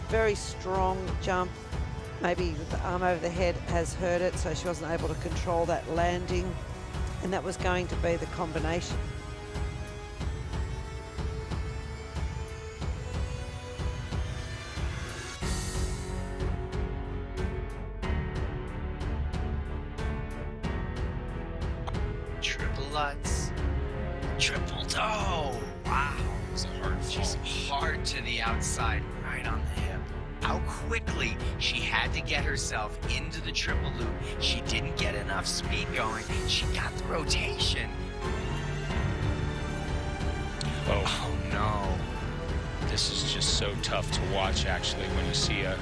very strong jump. Maybe the arm over the head has hurt it, so she wasn't able to control that landing, and that was going to be the combination. Triple Lutz, triple toe. Wow, it was hard. She's hard to the outside, right on the hip. How quickly she had to get herself into the triple loop. She didn't get enough speed going. She got the rotation. Oh no. This is just so tough to watch, actually, when you see a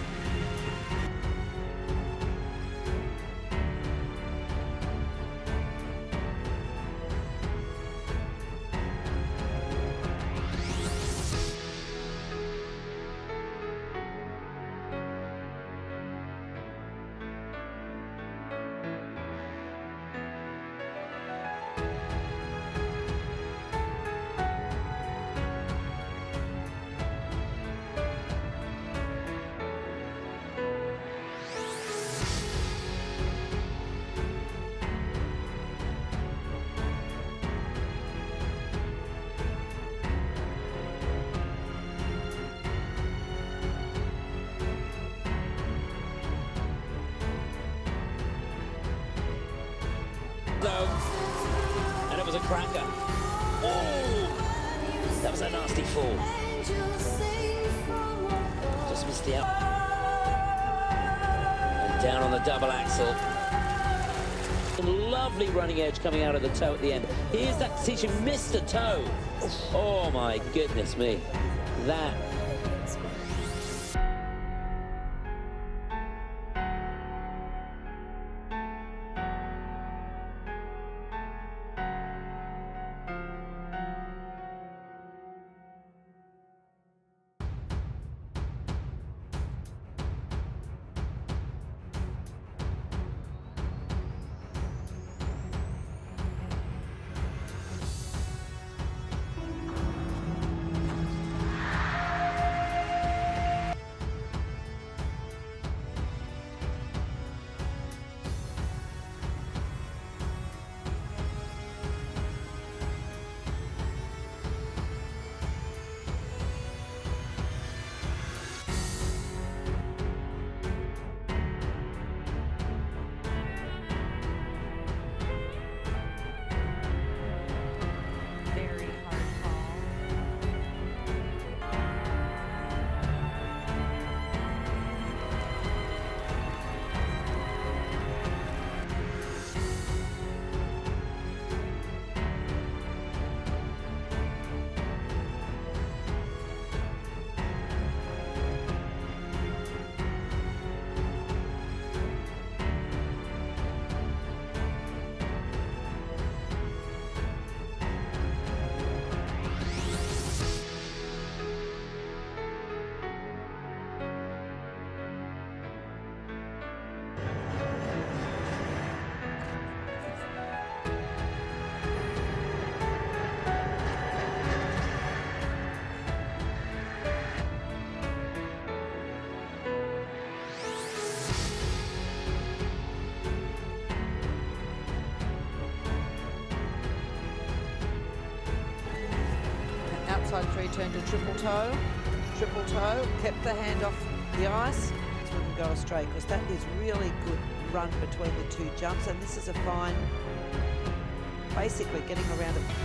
and it was a cracker. Oh, that was a nasty fall. Just missed the out. And down on the double axel. Lovely running edge coming out of the toe at the end. Here's that, see, she missed the toe. Oh my goodness me. That. Outside three, turned to triple toe, kept the hand off the ice. This wouldn't go astray because that is really good run between the two jumps, and this is a fine, basically getting around it.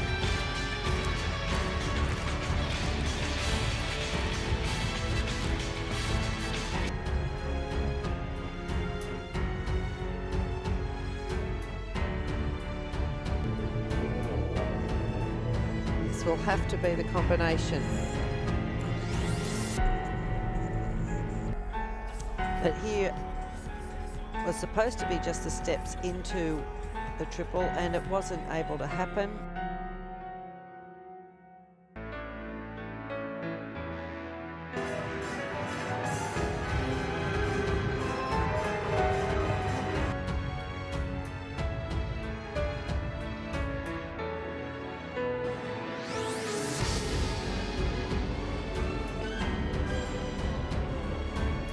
Will have to be the combination. But here was supposed to be just the steps into the triple, and it wasn't able to happen.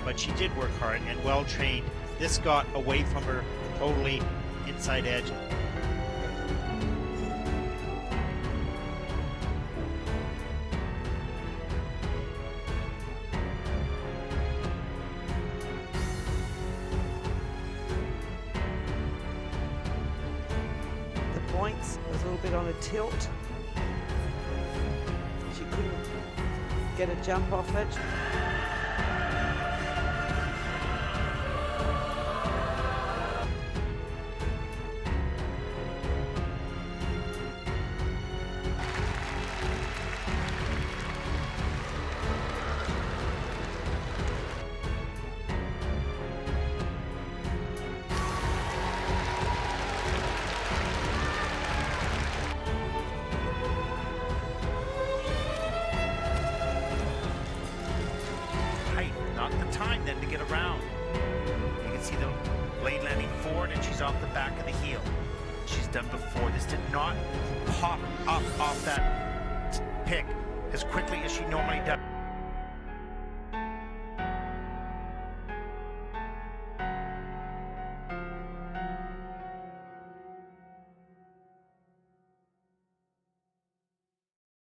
but she did work hard and well trained. This got away from her totally inside edge. The points was a little bit on a tilt. She couldn't get a jump off it. Not the time then to get around. You can see the blade landing forward and she's off the back of the heel. She's done before. This did not pop up off that pick as quickly as she normally does.